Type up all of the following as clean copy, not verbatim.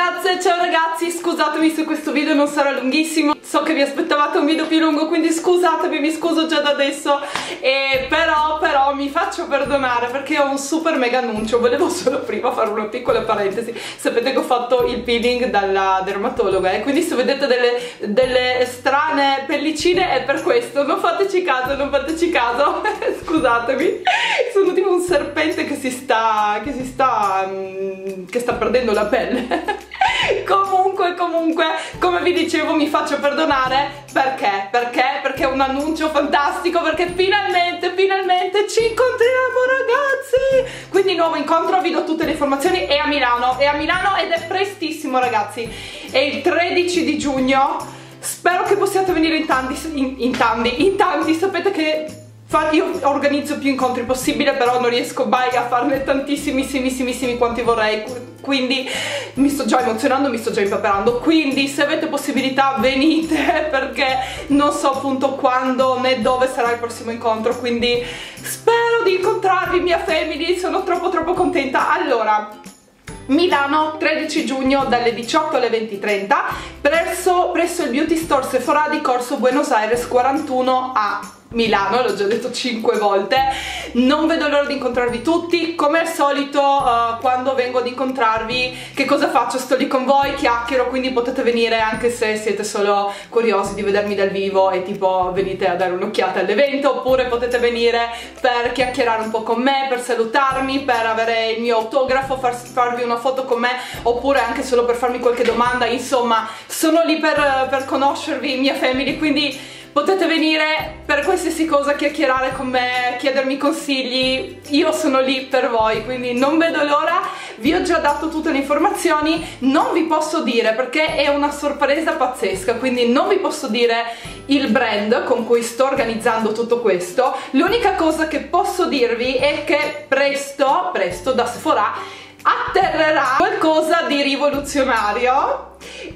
ragazze, ciao ragazzi, scusatemi se questo video non sarà lunghissimo, so che vi aspettavate un video più lungo, quindi scusatemi, mi scuso già da adesso, però mi faccio perdonare perché ho un super mega annuncio. Volevo solo prima fare una piccola parentesi. Sapete che ho fatto il peeling dalla dermatologa e quindi se vedete delle strane pellicine è per questo, non fateci caso, non fateci caso. Scusatemi, sono tipo un serpente che sta perdendo la pelle. Comunque, come vi dicevo, mi faccio perdonare perché è un annuncio fantastico, perché finalmente ci incontriamo ragazzi. Quindi nuovo incontro, vi do tutte le informazioni, è a Milano ed è prestissimo ragazzi, è il 13 di giugno. Spero che possiate venire in tanti. Sapete che io organizzo più incontri possibile, però non riesco mai a farne tantissimissimi quanti vorrei, quindi mi sto già emozionando, mi sto già impaperando. Quindi se avete possibilità venite, perché non so appunto quando né dove sarà il prossimo incontro, quindi spero di incontrarvi, mia family, sono troppo contenta. Allora, Milano, 13 giugno dalle 18 alle 20:30 presso il Beauty Store Sephora di Corso Buenos Aires 41 a Milano. L'ho già detto 5 volte. Non vedo l'ora di incontrarvi tutti. Come al solito, quando vengo ad incontrarvi, che cosa faccio? Sto lì con voi, chiacchiero, quindi potete venire anche se siete solo curiosi di vedermi dal vivo e tipo venite a dare un'occhiata all'evento, oppure potete venire per chiacchierare un po' con me, per salutarmi, per avere il mio autografo, farvi una foto con me, oppure anche solo per farmi qualche domanda. Insomma, sono lì per conoscervi, mia family, quindi potete venire per qualsiasi cosa, chiacchierare con me, chiedermi consigli, io sono lì per voi, quindi non vedo l'ora. Vi ho già dato tutte le informazioni, non vi posso dire perché è una sorpresa pazzesca, quindi non vi posso dire il brand con cui sto organizzando tutto questo. L'unica cosa che posso dirvi è che presto da Sephora atterrerà qualcosa di rivoluzionario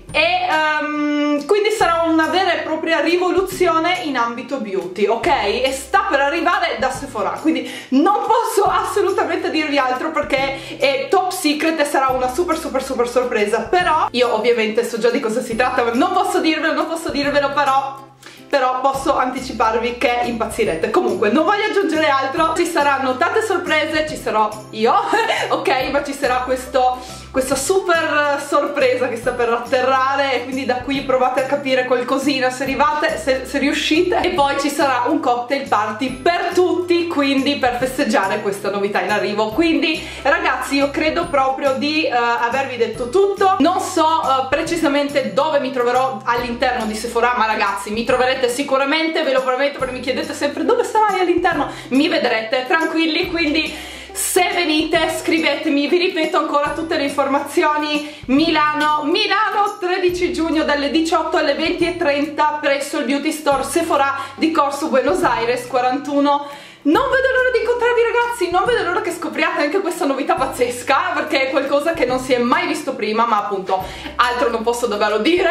e quindi sarà una vera e propria rivoluzione in ambito beauty, ok? E sta per arrivare da Sephora, quindi non posso assolutamente dirvi altro perché è top secret e sarà una super sorpresa. Però io ovviamente so già di cosa si tratta, ma non posso dirvelo, però posso anticiparvi che impazzirete. Comunque non voglio aggiungere altro, ci saranno tante sorprese, ci sarò io ok, ma ci sarà questa super sorpresa che sta per atterrare e quindi da qui provate a capire qualcosina se arrivate, se riuscite. E poi ci sarà un cocktail party per tutti, quindi per festeggiare questa novità in arrivo. Quindi ragazzi, io credo proprio di avervi detto tutto. Non so precisamente dove mi troverò all'interno di Sephora, ma ragazzi mi troverete sicuramente, ve lo prometto, perché mi chiedete sempre dove sarai all'interno. Mi vedrete tranquilli, quindi se venite scrivetemi. Vi ripeto ancora tutte le informazioni: Milano 13 giugno dalle 18 alle 20:30 presso il Beauty Store Sephora di Corso Buenos Aires 41. Non vedo l'ora di incontrarvi ragazzi, non vedo l'ora che scopriate anche questa novità pazzesca, perché è qualcosa che non si è mai visto prima, ma appunto altro non posso davvero dire.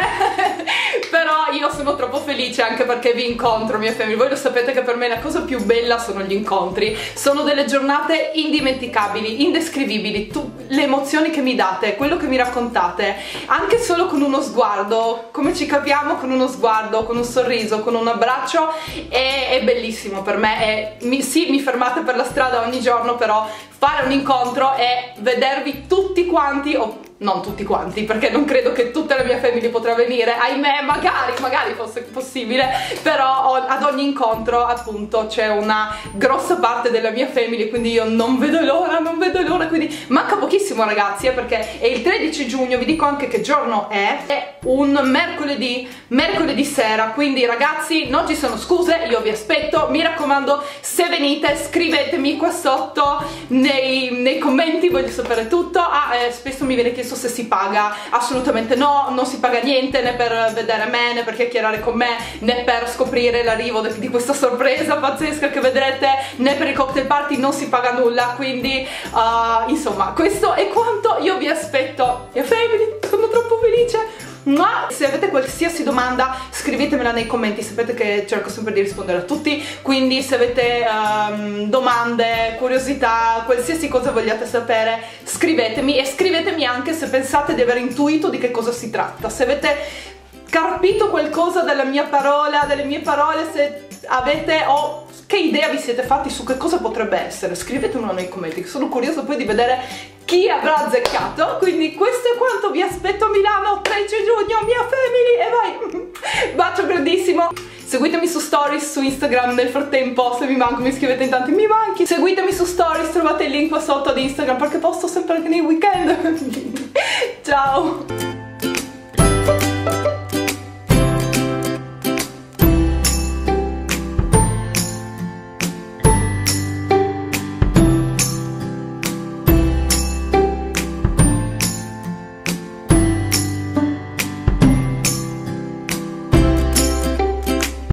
Però io sono troppo felice anche perché vi incontro, mia famiglia. Voi lo sapete che per me la cosa più bella sono gli incontri, sono delle giornate indimenticabili, indescrivibili. Le emozioni che mi date, quello che mi raccontate, anche solo con uno sguardo, come ci capiamo con uno sguardo, con un sorriso, con un abbraccio, è bellissimo per me. Sì, mi fermate per la strada ogni giorno, però fare un incontro e vedervi tutti quanti, o non tutti quanti, perché non credo che tutta la mia famiglia potrà venire, ahimè, magari fosse possibile, però ad ogni incontro appunto c'è una grossa parte della mia famiglia, quindi io non vedo l'ora, quindi manca pochissimo ragazzi, perché è il 13 giugno, vi dico anche che giorno è un mercoledì sera, quindi ragazzi non ci sono scuse, io vi aspetto, mi raccomando, se venite scrivetemi qua sotto nei commenti, voglio sapere tutto. Spesso mi viene chiesto se si paga. Assolutamente no, non si paga niente, né per vedere me, né per chiacchierare con me, né per scoprire l'arrivo di questa sorpresa pazzesca che vedrete, né per il cocktail party, non si paga nulla. Quindi insomma, questo è quanto. Io vi aspetto, mia family, sono troppo felice. Se avete qualsiasi domanda scrivetemela nei commenti, sapete che cerco sempre di rispondere a tutti, quindi se avete domande, curiosità, qualsiasi cosa vogliate sapere, scrivetemi, e scrivetemi anche se pensate di aver intuito di che cosa si tratta, se avete carpito qualcosa dalla mia parola, delle mie parole, se avete o che idea vi siete fatti su che cosa potrebbe essere, scrivetemelo nei commenti, che sono curiosa poi di vedere chi avrà azzeccato. Quindi questo è quanto, vi aspetto a Milano 13 giugno, mia family, e vai, bacio grandissimo. Seguitemi su stories su Instagram nel frattempo, se vi manco mi scrivete in tanti mi manchi, seguitemi su stories, trovate il link qua sotto ad Instagram perché posto sempre anche nei weekend. Ciao.